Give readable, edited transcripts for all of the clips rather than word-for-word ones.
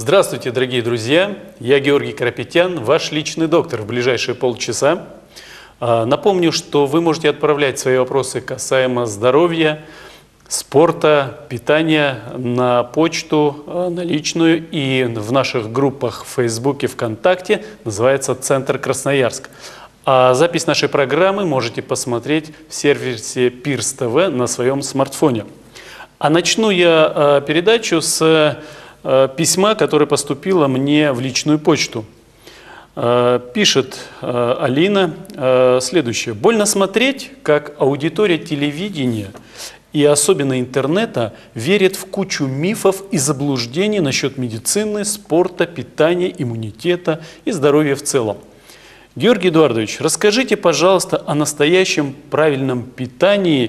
Здравствуйте, дорогие друзья! Я Георгий Карапетян, ваш личный доктор в ближайшие полчаса. Напомню, что вы можете отправлять свои вопросы касаемо здоровья, спорта, питания на почту, на личную и в наших группах в Фейсбуке, ВКонтакте, называется «Центр Красноярск». А запись нашей программы можете посмотреть в сервисе Пирс ТВ на своем смартфоне. А начну я передачу с письма, которое поступило мне в личную почту. Пишет Алина следующее. «Больно смотреть, как аудитория телевидения и особенно интернета верит в кучу мифов и заблуждений насчет медицины, спорта, питания, иммунитета и здоровья в целом. Георгий Эдуардович, расскажите, пожалуйста, о настоящем правильном питании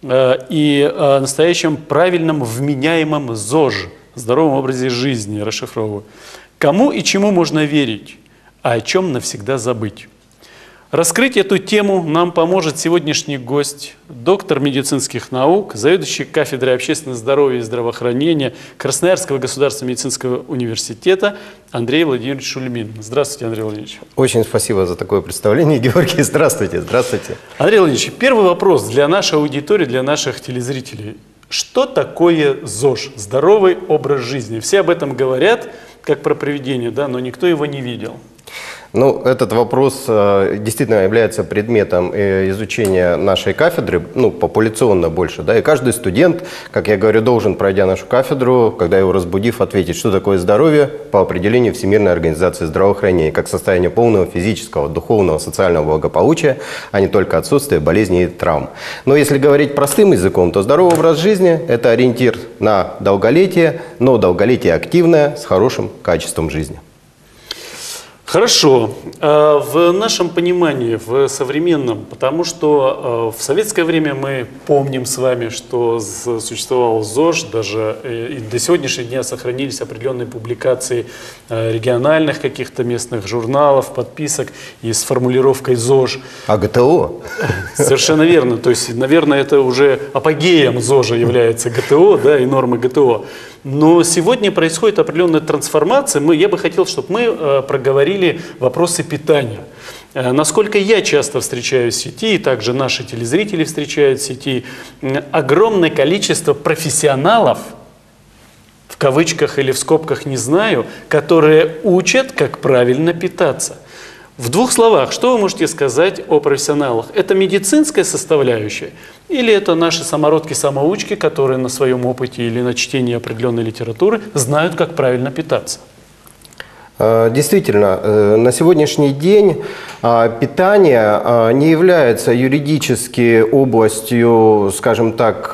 и о настоящем правильном вменяемом ЗОЖ, здоровом образе жизни, расшифровываю. Кому и чему можно верить, а о чем навсегда забыть?» Раскрыть эту тему нам поможет сегодняшний гость, доктор медицинских наук, заведующий кафедрой общественного здоровья и здравоохранения Красноярского государственного медицинского университета Андрей Владимирович Шульмин. Здравствуйте, Андрей Владимирович. Очень спасибо за такое представление, Георгий. Здравствуйте, здравствуйте. Андрей Владимирович, первый вопрос для нашей аудитории, для наших телезрителей. Что такое ЗОЖ, здоровый образ жизни? Все об этом говорят, как про привидение, да, но никто его не видел. Ну, этот вопрос действительно является предметом изучения нашей кафедры, ну, популяционно больше, да, и каждый студент, как я говорю, должен, пройдя нашу кафедру, когда его разбудив, ответить, что такое здоровье по определению Всемирной организации здравоохранения, как состояние полного физического, духовного, социального благополучия, а не только отсутствие болезней и травм. Но если говорить простым языком, то здоровый образ жизни – это ориентир на долголетие, но долголетие активное, с хорошим качеством жизни. Хорошо. В нашем понимании, в современном, потому что в советское время мы помним с вами, что существовал ЗОЖ, даже и до сегодняшнего дня сохранились определенные публикации региональных каких-то местных журналов, подписок и с формулировкой ЗОЖ. А ГТО? Совершенно верно. То есть, наверное, это уже апогеем ЗОЖа является ГТО, да, и нормы ГТО. Но сегодня происходит определенная трансформация. Я бы хотел, чтобы мы проговорили вопросы питания. Насколько я часто встречаю в сети, и также наши телезрители встречают в сети, огромное количество профессионалов, в кавычках или в скобках, не знаю, которые учат, как правильно питаться. В двух словах, что вы можете сказать о профессионалах? Это медицинская составляющая или это наши самородки-самоучки, которые на своем опыте или на чтении определенной литературы знают, как правильно питаться? Действительно, на сегодняшний день питание не является юридически областью, скажем так,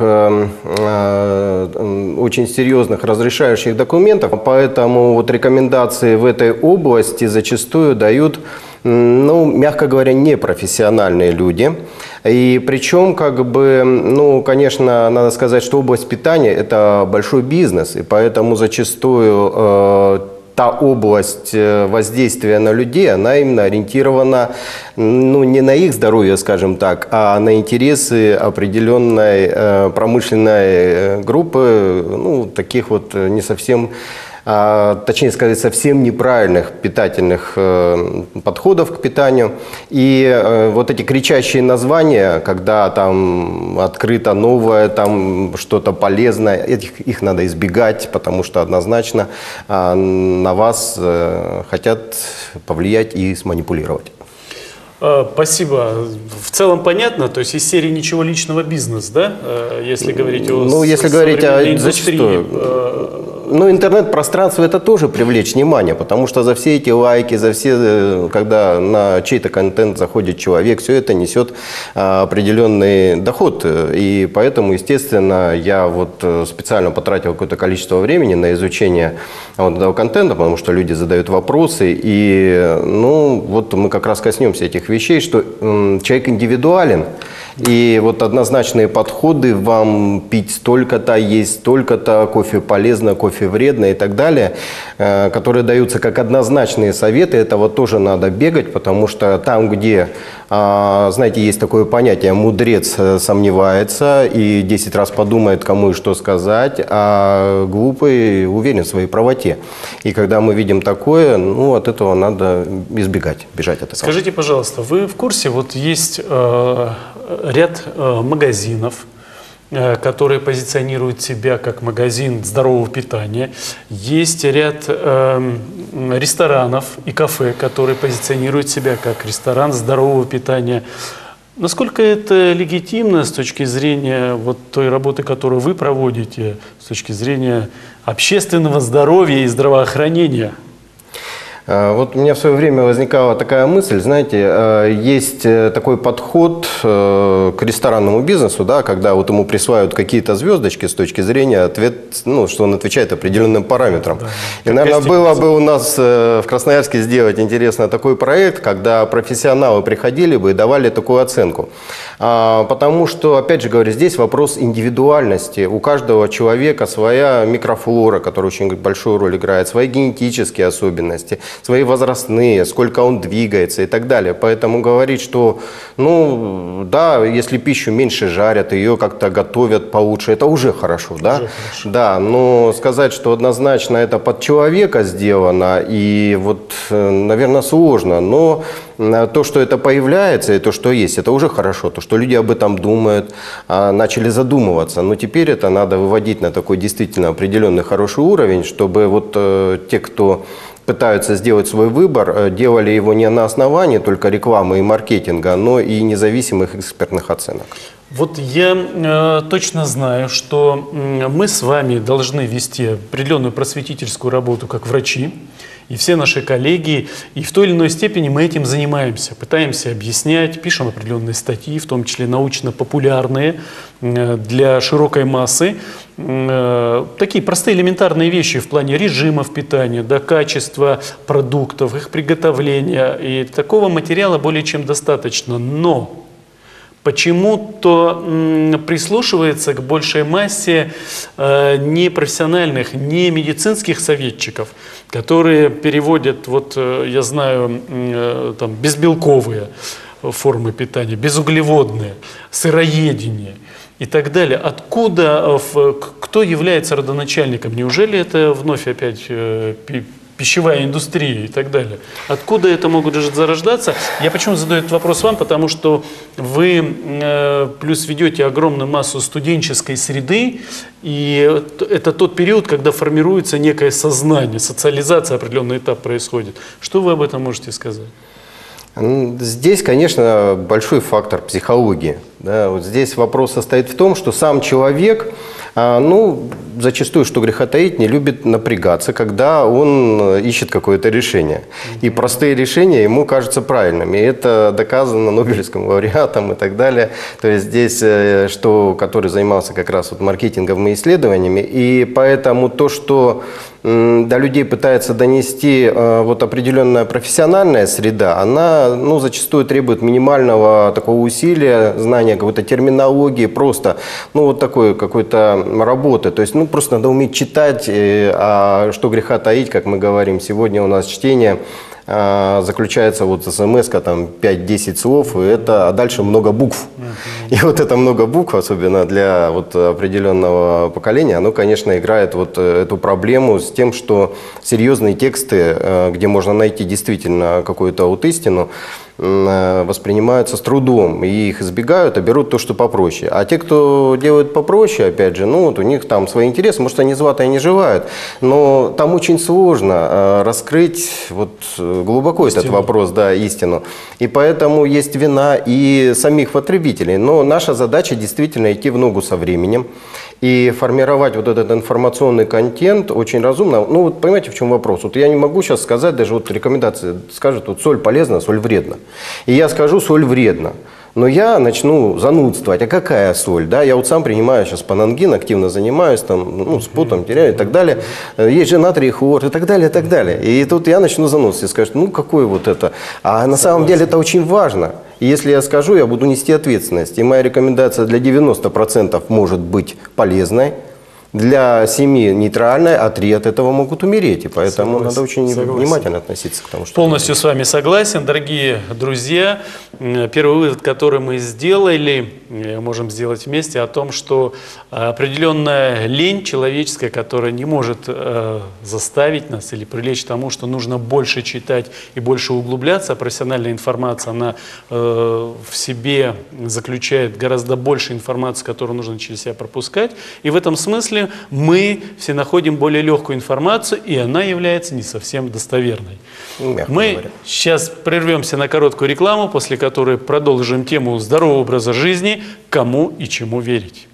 очень серьезных разрешающих документов, поэтому вот рекомендации в этой области зачастую дают, ну, мягко говоря, непрофессиональные люди. И причем, как бы, ну, конечно, надо сказать, что область питания – это большой бизнес, и поэтому зачастую та область воздействия на людей, она именно ориентирована, ну, не на их здоровье, скажем так, а на интересы определенной промышленной группы, ну, таких вот не совсем, точнее сказать, совсем неправильных питательных подходов к питанию. И вот эти кричащие названия, когда там открыто новое, там что-то полезное, их надо избегать, потому что однозначно на вас хотят повлиять и сманипулировать. Спасибо. В целом понятно, то есть из серии «Ничего личного, бизнес», да? Если говорить о современной индустрии. Ну, интернет-пространство – это тоже привлечь внимание, потому что за все эти лайки, за все, когда на чей-то контент заходит человек, все это несет определенный доход. И поэтому, естественно, я вот специально потратил какое-то количество времени на изучение вот этого контента, потому что люди задают вопросы. И, ну, вот мы как раз коснемся этих вещей, что человек индивидуален. И вот однозначные подходы, вам пить столько-то, есть столько-то, кофе полезно, кофе вредно и так далее, которые даются как однозначные советы, это вот тоже надо бегать, потому что там, где, знаете, есть такое понятие, мудрец сомневается и 10 раз подумает, кому и что сказать, а глупый уверен в своей правоте. И когда мы видим такое, ну, от этого надо избегать, бежать от этого. Скажите, пожалуйста, вы в курсе, вот есть ряд магазинов, которые позиционируют себя как магазин здорового питания. Есть ряд ресторанов и кафе, которые позиционируют себя как ресторан здорового питания. Насколько это легитимно с точки зрения вот той работы, которую вы проводите, с точки зрения общественного здоровья и здравоохранения? Вот у меня в свое время возникала такая мысль, знаете, есть такой подход к ресторанному бизнесу, да, когда вот ему присваивают какие-то звездочки с точки зрения, ну, что он отвечает определенным параметрам. Да, и, наверное, было бы у нас в Красноярске сделать интересно такой проект, когда профессионалы приходили бы и давали такую оценку. Потому что, опять же говорю, здесь вопрос индивидуальности. У каждого человека своя микрофлора, которая очень большую роль играет, свои генетические особенности, свои возрастные, сколько он двигается и так далее. Поэтому говорить, что, ну, да, если пищу меньше жарят, ее как-то готовят получше, это уже хорошо, да? Уже хорошо. Да, но сказать, что однозначно это под человека сделано, и вот, наверное, сложно, но то, что это появляется, и то, что есть, это уже хорошо. То, что люди об этом думают, начали задумываться. Но теперь это надо выводить на такой действительно определенный хороший уровень, чтобы вот те, кто пытаются сделать свой выбор, делали его не на основании только рекламы и маркетинга, но и независимых экспертных оценок. Вот я точно знаю, что мы с вами должны вести определенную просветительскую работу как врачи, и все наши коллеги, и в той или иной степени мы этим занимаемся, пытаемся объяснять, пишем определенные статьи, в том числе научно-популярные для широкой массы, такие простые элементарные вещи в плане режимов питания, да, качества продуктов, их приготовления, и такого материала более чем достаточно, но почему-то прислушивается к большей массе не профессиональных, не медицинских советчиков, которые переводят, вот я знаю, там, безбелковые формы питания, безуглеводные, сыроедение и так далее. Откуда, кто является родоначальником? Неужели это вновь опять пищевая индустрия и так далее? Откуда это могут зарождаться? Я почему задаю этот вопрос вам? Потому что вы плюс ведете огромную массу студенческой среды, и это тот период, когда формируется некое сознание, социализация, определенный этап происходит. Что вы об этом можете сказать? Здесь, конечно, большой фактор психологии. Да, вот здесь вопрос состоит в том, что сам человек, ну, зачастую, что греха таить, не любит напрягаться, когда он ищет какое-то решение. И простые решения ему кажутся правильными. И это доказано Нобелевским лауреатом и так далее. То есть здесь, который занимался как раз вот маркетингом и исследованиями. И поэтому то, что до людей пытается донести вот определенная профессиональная среда, она, ну, зачастую требует минимального такого усилия, знания какой-то терминологии, просто, ну, вот такой какой-то работы. То есть, ну, просто надо уметь читать, а что греха таить, как мы говорим, сегодня у нас чтение заключается вот смс-ка, там 5-10 слов, и это, а дальше много букв. И вот это много букв, особенно для вот определенного поколения, оно, конечно, играет вот эту проблему с тем, что серьезные тексты, где можно найти действительно какую-то вот истину, воспринимаются с трудом, и их избегают, а берут то, что попроще. А те, кто делают попроще, опять же, ну вот у них там свои интересы, может, они злато и не желают, но там очень сложно раскрыть вот глубоко истину. Этот вопрос, да, истину. И поэтому есть вина и самих потребителей. Но наша задача действительно идти в ногу со временем и формировать вот этот информационный контент очень разумно. Ну вот понимаете, в чем вопрос? Вот я не могу сейчас сказать, даже вот рекомендации скажут, вот соль полезна, соль вредна. И я скажу, соль вредна. Но я начну занудствовать, а какая соль? Да? Я вот сам принимаю сейчас панангин, активно занимаюсь, там, ну, с потом теряю и так далее. Есть же натрий, хлор и так далее, и так далее. И тут я начну занудствовать и скажу, ну какой вот это? А на самом деле это очень важно. И если я скажу, я буду нести ответственность. И моя рекомендация для 90% может быть полезной, для 7 нейтральной, а 3 от этого могут умереть. И поэтому надо очень внимательно относиться к тому, что... Полностью с вами согласен, дорогие друзья. Первый вывод, который мы сделали, можем сделать вместе, о том, что определенная лень человеческая, которая не может заставить нас или привлечь к тому, что нужно больше читать и больше углубляться, а профессиональная информация, она в себе заключает гораздо больше информации, которую нужно через себя пропускать. И в этом смысле мы все находим более легкую информацию, и она является не совсем достоверной. Мы сейчас прервемся на короткую рекламу, после которой продолжим тему здорового образа жизни, кому и чему верить.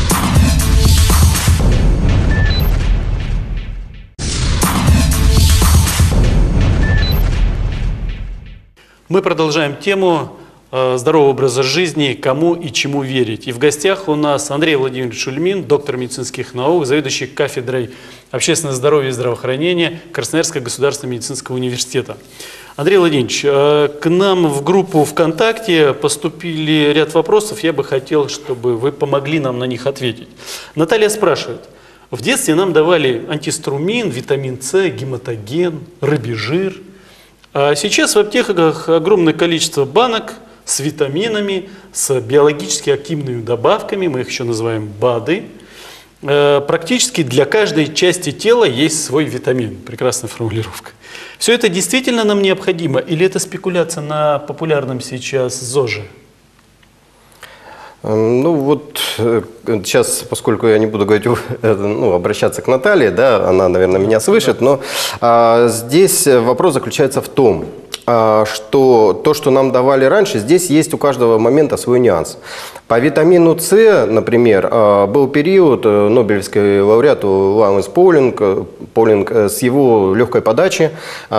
Мы продолжаем тему здорового образа жизни, кому и чему верить. И в гостях у нас Андрей Владимирович Шульмин, доктор медицинских наук, заведующий кафедрой общественного здоровья и здравоохранения Красноярского государственного медицинского университета. Андрей Владимирович, к нам в группу ВКонтакте поступили ряд вопросов. Я бы хотел, чтобы вы помогли нам на них ответить. Наталья спрашивает. В детстве нам давали антиструмин, витамин С, гематоген, рыбий жир. А сейчас в аптеках огромное количество банок с витаминами, с биологически активными добавками, мы их еще называем БАДы. Практически для каждой части тела есть свой витамин. Прекрасная формулировка. Все это действительно нам необходимо или это спекуляция на популярном сейчас ЗОЖе? Ну вот сейчас, поскольку я не буду говорить, обращаться к Наталье, да, она, наверное, меня слышит, но здесь вопрос заключается в том, что то, что нам давали раньше, здесь есть у каждого момента свой нюанс. По витамину С, например, был период нобелевский лауреат Лауренс Полинг с его легкой подачи.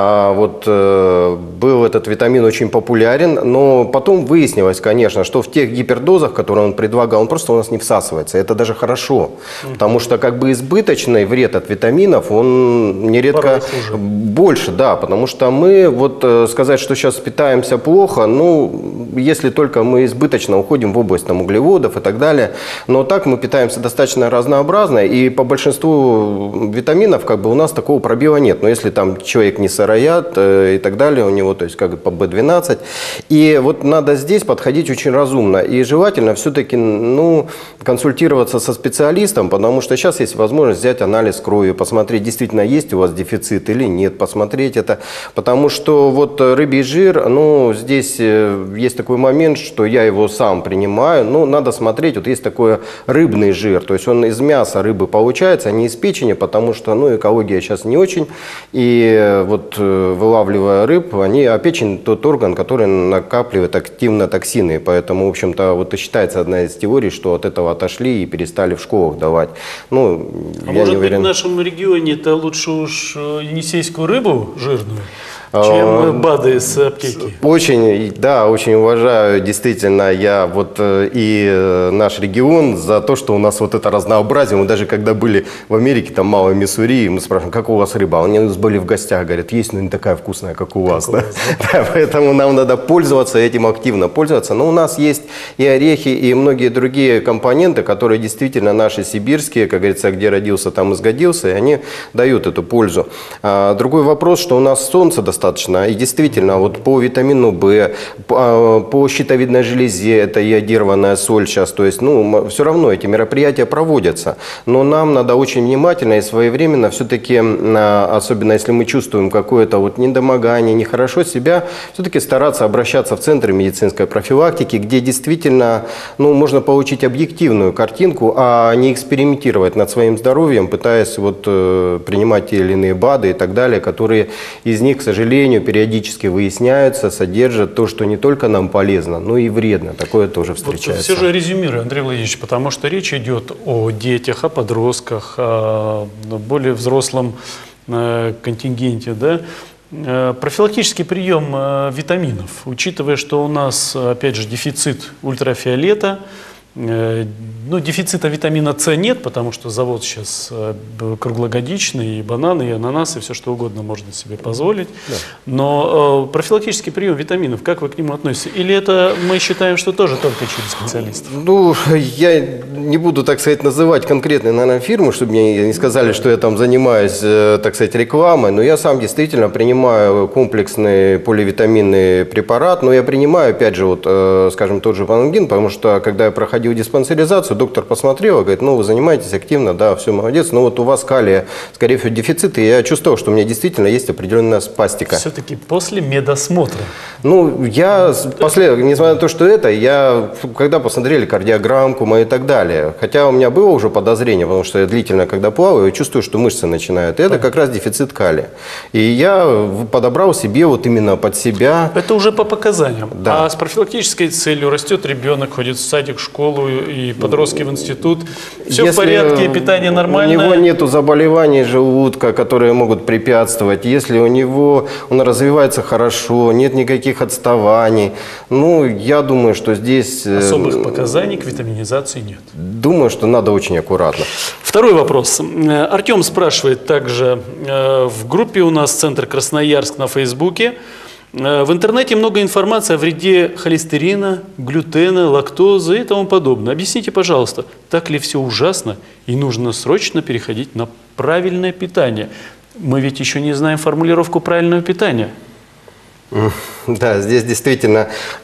Был этот витамин очень популярен, но потом выяснилось, конечно, что в тех гипердозах, которые он предлагал, он просто у нас не всасывается. Это даже хорошо, потому что как бы избыточный вред от витаминов, он нередко больше, да, потому что мы сказать, что сейчас питаемся плохо, если только мы избыточно уходим в область углеводов и так далее. Но так мы питаемся достаточно разнообразно, и по большинству витаминов у нас такого пробела нет. Но если там человек не сыроед и так далее, у него, то есть по B12. И надо здесь подходить очень разумно. И желательно все-таки консультироваться со специалистом, потому что сейчас есть возможность взять анализ крови, посмотреть, действительно есть у вас дефицит или нет, посмотреть это. Потому что рыбий жир, здесь есть такой момент, что я его сам принимаю, надо смотреть, есть такой рыбный жир, то есть он из мяса рыбы получается, а не из печени, потому что, экология сейчас не очень, и вылавливая рыб, печень тот орган, который накапливает активно токсины, поэтому, в общем-то, и считается одна из теорий, что от этого отошли и перестали в школах давать. Я может быть, в нашем регионе это лучше уж енисейскую рыбу жирную, чем БАДы из аптеки? Очень уважаю действительно я и наш регион за то, что у нас это разнообразие. Мы даже когда были в Америке, там Малой Миссури, мы спрашиваем, как у вас рыба? Они у нас были в гостях, говорят, есть, но не такая вкусная, как у вас. Да? Поэтому нам надо пользоваться этим, активно пользоваться. Но у нас есть и орехи, и многие другие компоненты, которые действительно наши сибирские, как говорится, где родился, там и сгодился, и они дают эту пользу. Другой вопрос, что у нас солнце достаточно. И действительно, по витамину В, по щитовидной железе, это йодированная соль сейчас, то есть, все равно эти мероприятия проводятся. Но нам надо очень внимательно и своевременно все-таки, особенно если мы чувствуем какое-то недомогание, нехорошо себя, все-таки стараться обращаться в центры медицинской профилактики, где действительно, можно получить объективную картинку, а не экспериментировать над своим здоровьем, пытаясь принимать те или иные БАДы и так далее, которые из них, к сожалению, периодически выясняются, содержат то, что не только нам полезно, но и вредно. Такое тоже встречается. Все же резюмирую, Андрей Владимирович, потому что речь идет о детях, о подростках, о более взрослом контингенте, да? Профилактический прием витаминов, учитывая, что у нас, опять же, дефицит ультрафиолета, Ну, дефицита витамина С нет, потому что завод сейчас круглогодичный, и бананы, и ананасы, все что угодно можно себе позволить. Да. Но профилактический прием витаминов, как вы к нему относитесь? Или это мы считаем, что тоже только через специалистов? Ну, я не буду, так сказать, называть конкретные, наверное, фирмы, чтобы мне не сказали, что я там занимаюсь, так сказать, рекламой, но я сам действительно принимаю комплексный поливитаминный препарат, но я принимаю, опять же, вот, скажем, тот же панангин, потому что, когда я проходил диспансеризацию, доктор посмотрел и говорит, ну, вы занимаетесь активно, да, все, молодец, но вот у вас калия, скорее всего, дефицит, и я чувствовал, что у меня действительно есть определенная спастика. Все-таки после медосмотра? Ну, я после, несмотря на то, что я, когда посмотрели кардиограммку мою и так далее, хотя у меня было уже подозрение, потому что я длительно, когда плаваю, я чувствую, что мышцы начинают, это как раз дефицит калия. И я подобрал себе вот именно под себя. Это уже по показаниям. Да. А с профилактической целью растет ребенок, ходит в садик, в школу и подростки в институт. Все в порядке, питание нормальное. У него нету заболеваний желудка, которые могут препятствовать. Если он развивается хорошо, нет никаких отставаний. Ну, я думаю, что здесь... Особых показаний к витаминизации нет. Думаю, что надо очень аккуратно. Второй вопрос. Артем спрашивает также в группе у нас «Центр Красноярск» на Фейсбуке. В интернете много информации о вреде холестерина, глютена, лактозы и тому подобное. Объясните, пожалуйста, так ли все ужасно и нужно срочно переходить на правильное питание? Мы ведь еще не знаем формулировку правильного питания. Да, здесь действительно,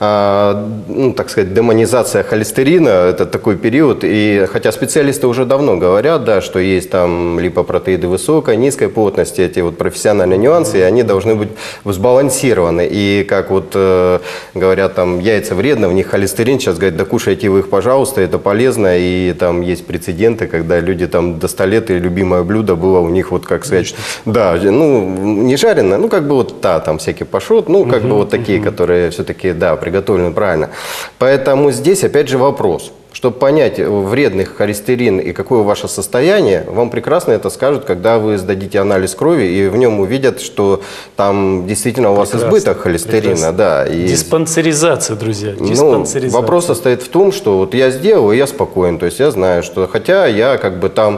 ну, так сказать, демонизация холестерина – это такой период. И хотя специалисты уже давно говорят, да, что есть там липопротеиды высокой, низкой плотности, эти вот профессиональные нюансы, и они должны быть сбалансированы. И как вот говорят, там яйца вредны, в них холестерин, сейчас говорят, да кушайте вы их, пожалуйста, это полезно. И там есть прецеденты, когда люди там до 100 лет, и любимое блюдо было у них, вот как сказать, да, ну, не жареное, ну, как бы вот, да, там всякий пашот, ну, как бы вот такие, которые все-таки, да, приготовлены правильно. Поэтому здесь, опять же, вопрос. Чтобы понять, вредный холестерин и какое ваше состояние, вам прекрасно это скажут, когда вы сдадите анализ крови, и в нем увидят, что там действительно у вас избыток холестерина. Да, и... Диспансеризация, друзья, диспансеризация. Ну, вопрос состоит в том, что вот я сделал, и я спокоен. То есть я знаю, что хотя я как бы там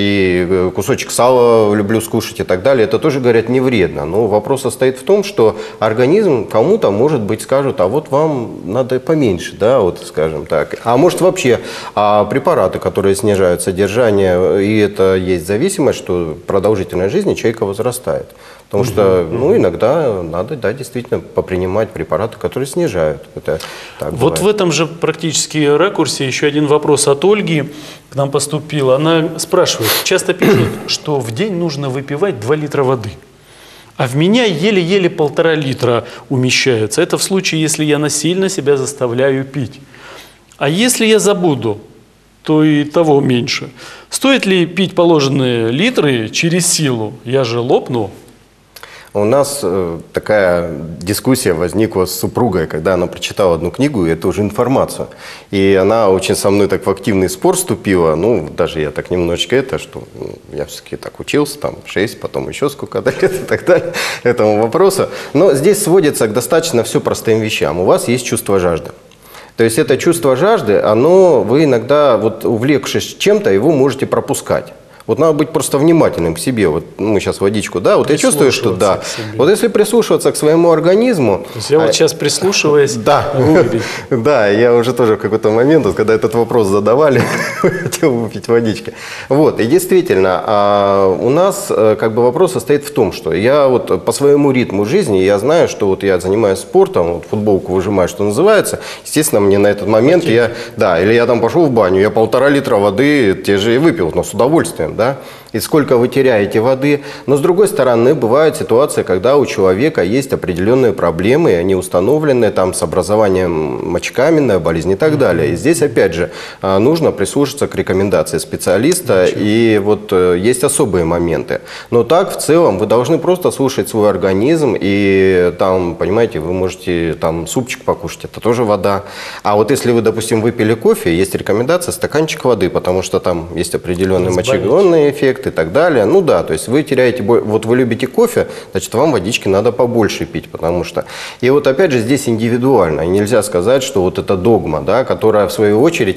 и кусочек сала люблю скушать и так далее, это тоже, говорят, не вредно. Но вопрос состоит в том, что организм кому-то, может быть, скажут, а вот вам надо поменьше, да, вот скажем так. А может вообще препараты, которые снижают содержание, и это есть зависимость, что продолжительность жизни человека возрастает. Потому что, ну, иногда надо, да, действительно попринимать препараты, которые снижают. Это так вот бывает. В этом же практически ракурсе еще один вопрос от Ольги к нам поступил. Она спрашивает, часто пишут, что в день нужно выпивать 2 литра воды. А в меня еле-еле 1,5 литра умещается. Это в случае, если я насильно себя заставляю пить. А если я забуду, то и того меньше. Стоит ли пить положенные литры через силу? Я же лопну. У нас такая дискуссия возникла с супругой, когда она прочитала одну книгу, и это уже информацию. И она очень со мной так в активный спор вступила. Ну, даже я так немножечко что я все-таки так учился, там 6, потом еще сколько-то лет и так далее, этому вопросу. Но здесь сводится к достаточно все простым вещам. У вас есть чувство жажды. То есть это чувство жажды, вы иногда, вот увлекшись чем-то, его можете пропускать. Вот надо быть просто внимательным к себе. Вот мы сейчас водичку, да, вот я чувствую, что да. Вот если прислушиваться к своему организму... То есть я вот сейчас прислушиваюсь, да, да, я уже тоже в какой-то момент, когда этот вопрос задавали, хотел выпить водички. Вот, и действительно, у нас как бы вопрос состоит в том, что я вот по своему ритму жизни, я знаю, что вот я занимаюсь спортом, вот футболку выжимаю, что называется, естественно, мне на этот момент или я там пошел в баню, я 1,5 литра воды те же и выпил, но с удовольствием. Да? И сколько вы теряете воды. Но с другой стороны, бывают ситуации, когда у человека есть определенные проблемы, и они установлены там с образованием мочекаменной болезни и так далее. И здесь, опять же, нужно прислушаться к рекомендации специалиста, и вот есть особые моменты. Но так, в целом, вы должны просто слушать свой организм, и там, понимаете, вы можете там супчик покушать, это тоже вода. А вот если вы, допустим, выпили кофе, есть рекомендация стаканчик воды, потому что там есть определенный мочегонный эффект и так далее. Ну да, то есть вы теряете... Вот вы любите кофе, значит, вам водички надо побольше пить, потому что... И вот опять же здесь индивидуально. И нельзя сказать, что вот это догма, да, которая в свою очередь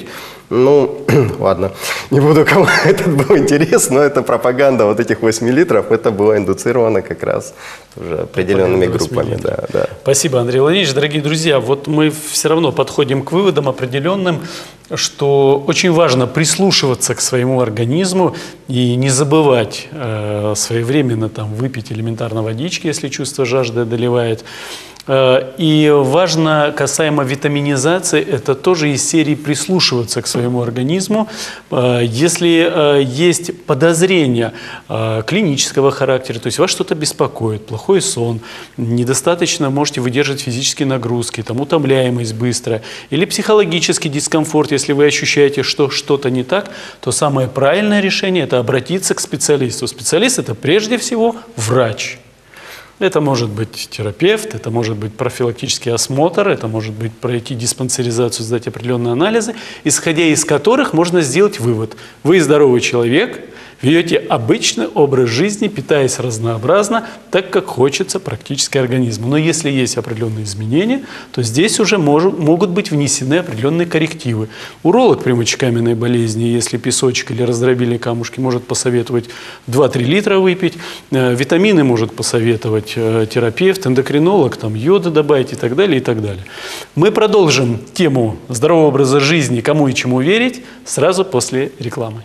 Ну, ладно, не буду, кому этот был интерес, но это пропаганда вот этих 8 литров, это было индуцировано как раз уже определенными группами. Да, да. Спасибо, Андрей Владимирович. Дорогие друзья, вот мы все равно подходим к выводам определенным, что очень важно прислушиваться к своему организму и не забывать своевременно там, выпить элементарно водички, если чувство жажды одолевает. И важно, касаемо витаминизации, это тоже из серии прислушиваться к своему организму. Если есть подозрения клинического характера, то есть вас что-то беспокоит, плохой сон, недостаточно можете выдерживать физические нагрузки, там, утомляемость быстрая, или психологический дискомфорт, если вы ощущаете, что что-то не так, то самое правильное решение – это обратиться к специалисту. Специалист – это прежде всего врач. Это может быть терапевт, это может быть профилактический осмотр, это может быть пройти диспансеризацию, сдать определенные анализы, исходя из которых можно сделать вывод. Вы здоровый человек, ведете обычный образ жизни, питаясь разнообразно, так как хочется практически организму. Но если есть определенные изменения, то здесь уже могут быть внесены определенные коррективы. Уролог при мочекаменной болезни, если песочек или раздробили камушки, может посоветовать 2-3 литра выпить. Витамины может посоветовать терапевт, эндокринолог, там, йода добавить и так далее, и так далее. Мы продолжим тему здорового образа жизни, кому и чему верить, сразу после рекламы.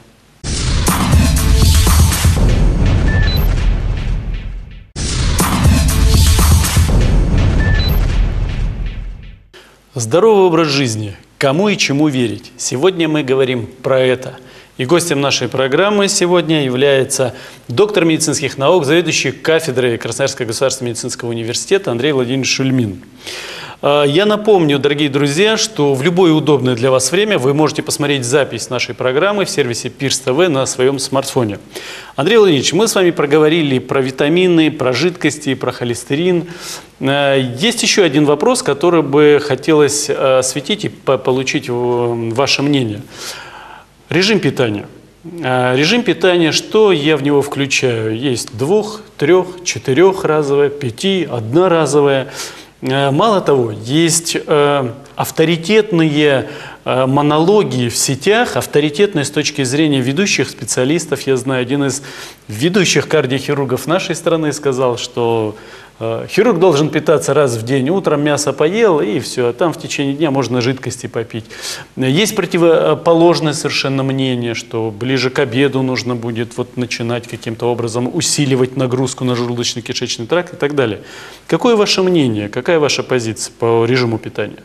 Здоровый образ жизни. Кому и чему верить? Сегодня мы говорим про это. И гостем нашей программы сегодня является доктор медицинских наук, заведующий кафедрой Красноярского государственного медицинского университета Андрей Владимирович Шульмин. Я напомню, дорогие друзья, что в любое удобное для вас время вы можете посмотреть запись нашей программы в сервисе Пирс ТВ на своем смартфоне. Андрей Владимирович, мы с вами проговорили про витамины, про жидкости, про холестерин. Есть еще один вопрос, который бы хотелось осветить и получить ваше мнение. Режим питания. Режим питания, что я в него включаю? Есть 2-, 3-, 4-разовое, 5-, 1-разовое. Мало того, есть авторитетные монологи в сетях, авторитетные с точки зрения ведущих специалистов. Я знаю, один из ведущих кардиохирургов нашей страны сказал, что хирург должен питаться раз в день, утром мясо поел и все, а там в течение дня можно жидкости попить. Есть противоположное совершенно мнение, что ближе к обеду нужно будет вот начинать каким-то образом усиливать нагрузку на желудочно-кишечный тракт и так далее. Какое ваше мнение, какая ваша позиция по режиму питания?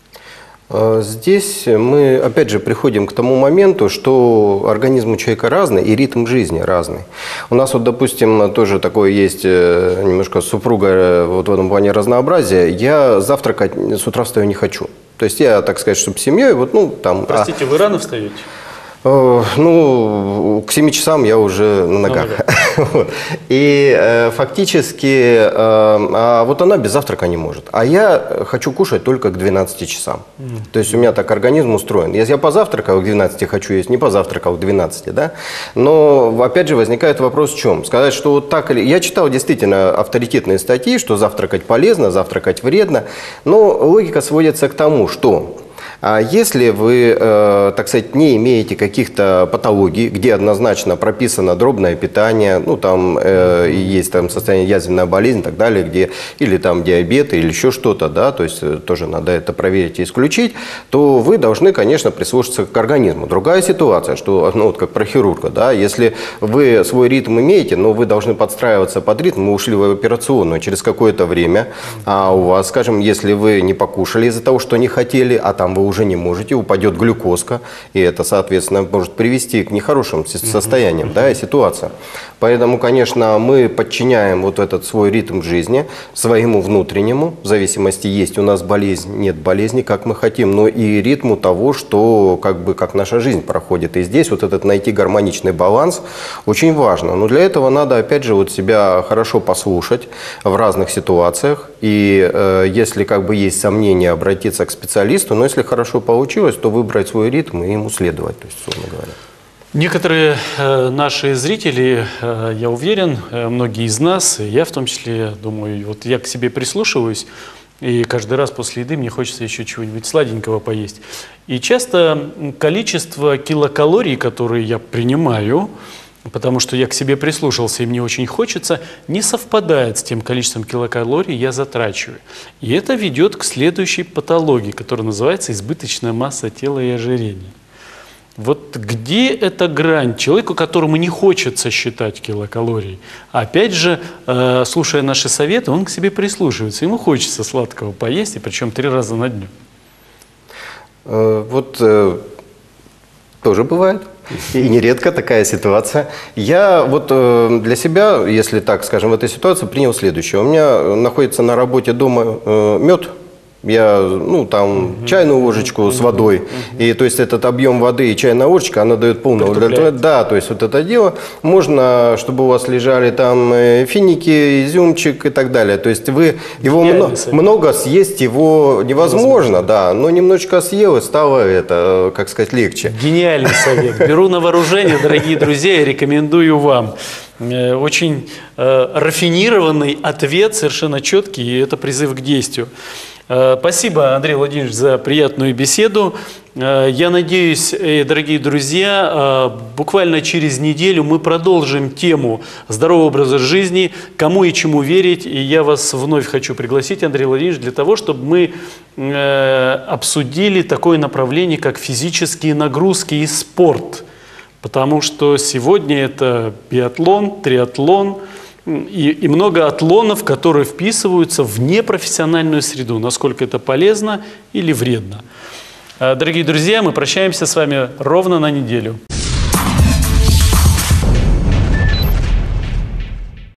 Здесь мы, опять же, приходим к тому моменту, что организм у человека разный и ритм жизни разный. У нас вот, допустим, тоже такое есть немножко супруга вот в этом плане разнообразия. Я завтракать с утра встаю не хочу. То есть я, так сказать, чтобы с семьей, вот, ну, там... Простите, вы рано встаете? Ну, к 7 часам я уже на ногах. И фактически, вот она без завтрака не может. А я хочу кушать только к 12 часам. То есть у меня так организм устроен. Если я позавтракал к 12 хочу есть, не позавтракал к 12, да? Но опять же возникает вопрос в чем? Сказать, что вот так или... Я читал действительно авторитетные статьи, что завтракать полезно, завтракать вредно. Но логика сводится к тому, что... А если вы, так сказать, не имеете каких-то патологий, где однозначно прописано дробное питание, ну там есть там состояние язвенная болезнь и так далее, где или там диабет или еще что-то, да, то есть тоже надо это проверить и исключить, то вы должны, конечно, прислушаться к организму. Другая ситуация, что, ну вот как про хирурга, да, если вы свой ритм имеете, но вы должны подстраиваться под ритм, вы ушли в операционную через какое-то время, а у вас, скажем, если вы не покушали из-за того, что не хотели, а там вы уже не можете, упадет глюкозка, и это, соответственно, может привести к нехорошим состояниям, да, и ситуациям. Поэтому, конечно, мы подчиняем вот этот свой ритм жизни своему внутреннему, в зависимости, есть у нас болезнь, нет болезни, как мы хотим, но и ритму того, что, как наша жизнь проходит. И здесь вот этот найти гармоничный баланс очень важно. Но для этого надо, опять же, вот себя хорошо послушать в разных ситуациях, и если есть сомнения, обратиться к специалисту, но если хорошо получилось, то выбрать свой ритм и ему следовать, то есть, условно говоря. Некоторые наши зрители, я уверен, многие из нас, я в том числе, думаю, вот я к себе прислушиваюсь, И каждый раз после еды мне хочется еще чего-нибудь сладенького поесть. И часто количество килокалорий, которые я принимаю, потому что я к себе прислушался и мне очень хочется, не совпадает с тем количеством килокалорий я затрачиваю. И это ведет к следующей патологии, которая называется избыточная масса тела и ожирение. Вот где эта грань человеку, которому не хочется считать килокалорий? Опять же, слушая наши советы, он к себе прислушивается. Ему хочется сладкого поесть, и причем 3 раза на дню. Вот тоже бывает. И нередко такая ситуация. Я вот для себя, если так скажем, в этой ситуации принял следующее. У меня находится на работе дома мед. Я, там, чайную ложечку с водой. И, то есть, этот объем воды и чайная ложечка, она дает полное удовлетворение. Да, то есть, вот это дело. можно, чтобы у вас лежали там финики, изюмчик и так далее. То есть вы его много съесть его невозможно, да, но немножечко съел и стало это, как сказать, легче. Гениальный совет. Беру на вооружение, дорогие друзья, и рекомендую вам. Очень рафинированный ответ, совершенно четкий, и это призыв к действию. Спасибо, Андрей Владимирович, за приятную беседу. Я надеюсь, дорогие друзья, буквально через неделю мы продолжим тему здорового образа жизни, кому и чему верить. И я вас вновь хочу пригласить, Андрей Владимирович, для того, чтобы мы обсудили такое направление, как физические нагрузки и спорт. Потому что сегодня это биатлон, триатлон и много атлонов, которые вписываются в непрофессиональную среду. Насколько это полезно или вредно. Дорогие друзья, мы прощаемся с вами ровно на неделю.